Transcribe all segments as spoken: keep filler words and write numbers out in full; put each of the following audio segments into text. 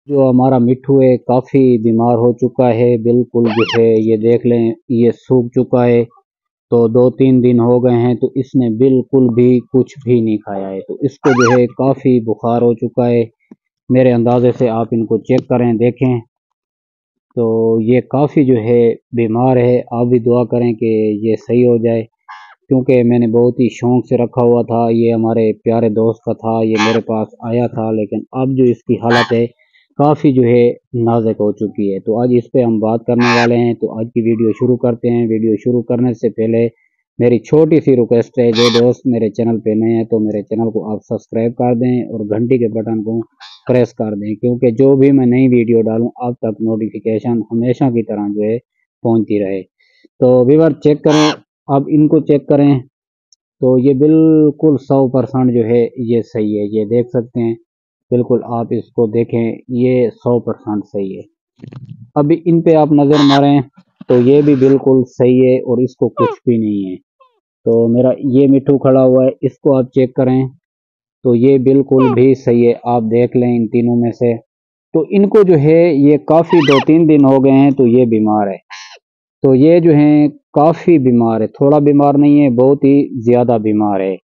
जो हमारा मिट्ठू है काफ़ी बीमार हो चुका है, बिल्कुल जो है ये देख लें ये सूख चुका है। तो दो तीन दिन हो गए हैं तो इसने बिल्कुल भी कुछ भी नहीं खाया है। तो इसको जो है काफ़ी बुखार हो चुका है। मेरे अंदाजे से आप इनको चेक करें देखें तो ये काफ़ी जो है बीमार है। आप भी दुआ करें कि ये सही हो जाए, क्योंकि मैंने बहुत ही शौक़ से रखा हुआ था। ये हमारे प्यारे दोस्त का था, ये मेरे पास आया था, लेकिन अब जो इसकी हालत है काफ़ी जो है नाजुक हो चुकी है। तो आज इस पे हम बात करने वाले हैं। तो आज की वीडियो शुरू करते हैं। वीडियो शुरू करने से पहले मेरी छोटी सी रिक्वेस्ट है, जो दोस्त मेरे चैनल पे नए हैं तो मेरे चैनल को आप सब्सक्राइब कर दें और घंटी के बटन को प्रेस कर दें, क्योंकि जो भी मैं नई वीडियो डालूं आप तक नोटिफिकेशन हमेशा की तरह जो है पहुंचती रहे। तो व्यूअर चेक करें, अब इनको चेक करें तो ये बिल्कुल सौ परसेंट जो है ये सही है। ये देख सकते हैं, बिल्कुल आप इसको देखें, ये सौ परसेंट सही है। अभी इन पे आप नज़र मारें तो ये भी बिल्कुल सही है और इसको कुछ भी नहीं है। तो मेरा ये मिट्ठू खड़ा हुआ है, इसको आप चेक करें तो ये बिल्कुल भी सही है। आप देख लें इन तीनों में से, तो इनको जो है ये काफ़ी दो तीन दिन हो गए हैं तो ये बीमार है। तो ये जो है काफ़ी बीमार है, थोड़ा बीमार नहीं है, बहुत ही ज़्यादा बीमार है।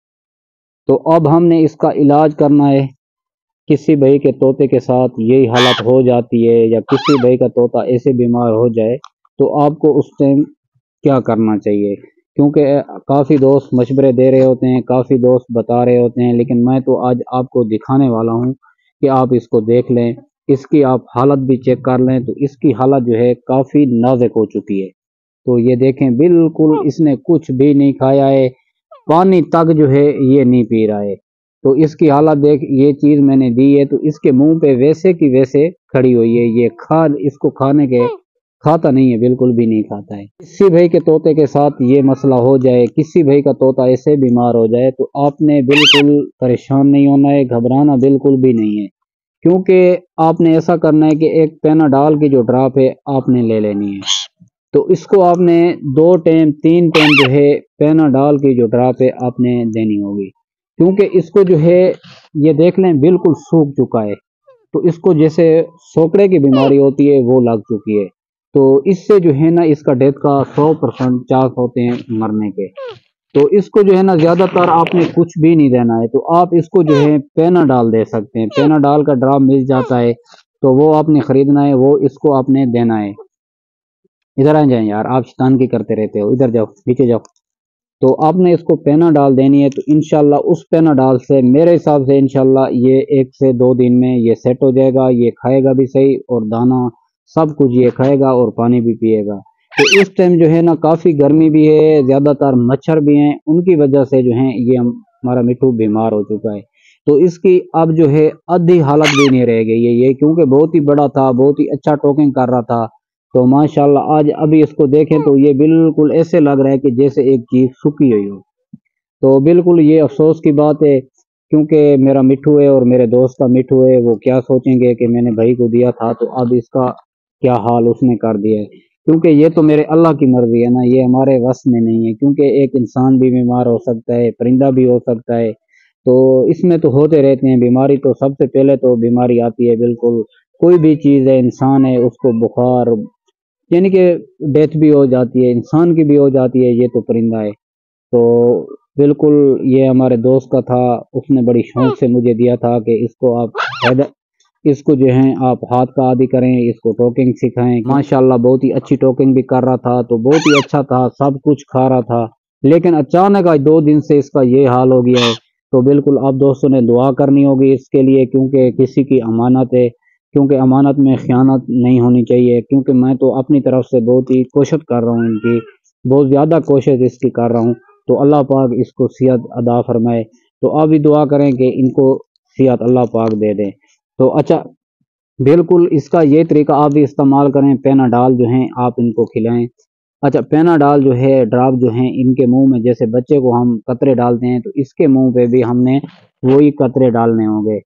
तो अब हमने इसका इलाज करना है। किसी भाई के तोते के साथ यही हालत हो जाती है या किसी भाई का तोता ऐसे बीमार हो जाए तो आपको उस टाइम क्या करना चाहिए, क्योंकि काफ़ी दोस्त मशवरे दे रहे होते हैं, काफ़ी दोस्त बता रहे होते हैं, लेकिन मैं तो आज आपको दिखाने वाला हूं कि आप इसको देख लें, इसकी आप हालत भी चेक कर लें। तो इसकी हालत जो है काफ़ी नाजुक हो चुकी है। तो ये देखें, बिल्कुल इसने कुछ भी नहीं खाया है, पानी तक जो है ये नहीं पी रहा है। तो इसकी हालत देख, ये चीज़ मैंने दी है तो इसके मुंह पे वैसे की वैसे खड़ी हुई है। ये खा इसको खाने के खाता नहीं है, बिल्कुल भी नहीं खाता है। किसी भाई के तोते के साथ ये मसला हो जाए, किसी भाई का तोता ऐसे बीमार हो जाए तो आपने बिल्कुल परेशान नहीं होना है, घबराना बिल्कुल भी नहीं है, क्योंकि आपने ऐसा करना है कि एक पेनाडाल की जो ड्रॉप है आपने ले लेनी है। तो इसको आपने दो टाइम तीन टाइम जो है पेनाडाल की जो ड्रॉप है आपने देनी होगी, क्योंकि इसको जो है ये देख लें बिल्कुल सूख चुका है। तो इसको जैसे सोकड़े की बीमारी होती है वो लग चुकी है। तो इससे जो है ना इसका डेथ का सौ परसेंट चांस होते हैं मरने के। तो इसको जो है ना ज़्यादातर आपने कुछ भी नहीं देना है। तो आप इसको जो है पेनाडाल दे सकते हैं, पेनाडाल का ड्रॉप मिल जाता है तो वो आपने ख़रीदना है, वो इसको आपने देना है। इधर आ जाएं यार, आप शैतानगी करते रहते हो, इधर जाओ नीचे जाओ। तो आपने इसको पेनाडाल देनी है। तो इंशाल्लाह उस पेनाडाल से मेरे हिसाब से इंशाल्लाह ये एक से दो दिन में ये सेट हो जाएगा। ये खाएगा भी सही और दाना सब कुछ ये खाएगा और पानी भी पिएगा। तो इस टाइम जो है ना काफ़ी गर्मी भी है, ज़्यादातर मच्छर भी हैं, उनकी वजह से जो है ये हमारा मिट्ठू बीमार हो चुका है। तो इसकी अब जो है आधी हालत भी नहीं रह गई है ये, क्योंकि बहुत ही बड़ा था, बहुत ही अच्छा टॉकिंग कर रहा था। तो माशाल्लाह आज अभी इसको देखें तो ये बिल्कुल ऐसे लग रहा है कि जैसे एक चीज़ सूखी हुई हो। तो बिल्कुल ये अफसोस की बात है, क्योंकि मेरा मिट्ठू है और मेरे दोस्त का मिट्ठू है, वो क्या सोचेंगे कि मैंने भाई को दिया था तो अब इसका क्या हाल उसने कर दिया है। क्योंकि ये तो मेरे अल्लाह की मर्जी है ना, ये हमारे वश में नहीं है, क्योंकि एक इंसान भी बीमार हो सकता है, परिंदा भी हो सकता है। तो इसमें तो होते रहते हैं बीमारी, तो सबसे पहले तो बीमारी आती है। बिल्कुल कोई भी चीज़ है, इंसान है, उसको बुखार यानी कि डेथ भी हो जाती है, इंसान की भी हो जाती है, ये तो परिंदा है। तो बिल्कुल ये हमारे दोस्त का था, उसने बड़ी शौक से मुझे दिया था कि इसको आप इसको जो है आप हाथ का आदि करें, इसको टॉकिंग सिखाएं। माशाल्लाह बहुत ही अच्छी टॉकिंग भी कर रहा था, तो बहुत ही अच्छा था, सब कुछ खा रहा था। लेकिन अचानक आज दो दिन से इसका ये हाल हो गया है। तो बिल्कुल आप दोस्तों ने दुआ करनी होगी इसके लिए, क्योंकि किसी की अमानत है, क्योंकि अमानत में खयानत नहीं होनी चाहिए। क्योंकि मैं तो अपनी तरफ से बहुत ही कोशिश कर रहा हूँ, इनकी बहुत ज़्यादा कोशिश इसकी कर रहा हूँ। तो अल्लाह पाक इसको सेहत अदा फरमाए। तो आप भी दुआ करें कि इनको सेहत अल्लाह पाक दे दें। तो अच्छा, बिल्कुल इसका ये तरीका आप भी इस्तेमाल करें, पेनाडाल जो हैं आप इनको खिलाएं। अच्छा, पेनाडाल जो है ड्रॉप जो है इनके मुंह में, जैसे बच्चे को हम कतरे डालते हैं तो इसके मुंह पे भी हमने वही कतरे डालने होंगे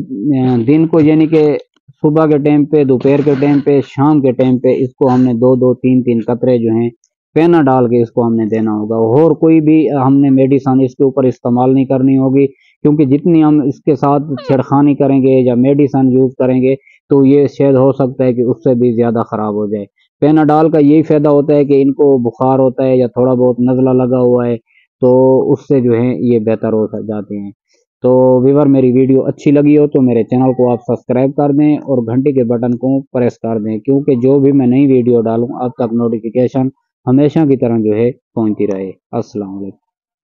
दिन को, यानी कि सुबह के टाइम पे, दोपहर के टाइम पे, शाम के टाइम पे इसको हमने दो दो तीन तीन कतरे जो हैं पेना डाल के इसको हमने देना होगा। और कोई भी हमने मेडिसिन इसके ऊपर इस्तेमाल नहीं करनी होगी, क्योंकि जितनी हम इसके साथ छेड़खानी करेंगे या मेडिसिन यूज़ करेंगे تو یہ شاید ہو سکتا ہے کہ اس سے بھی زیادہ خراب ہو جائے۔ پیناڈال کا یہی فائدہ ہوتا ہے کہ ان کو بخار ہوتا ہے یا تھوڑا بہت نزلہ لگا ہوا ہے تو اس سے جو ہے یہ بہتر ہو جاتے ہیں۔ تو ویور میری ویڈیو اچھی لگی ہو تو میرے چینل کو آپ سبسکرائب کر دیں اور گھنٹی کے بٹن کو پریس کر دیں، کیونکہ جو بھی میں نئی ویڈیو ڈالوں اب تک نوٹیفیکیشن ہمیشہ کی طرح جو ہے پہنچتی رہے۔ السلام علیکم۔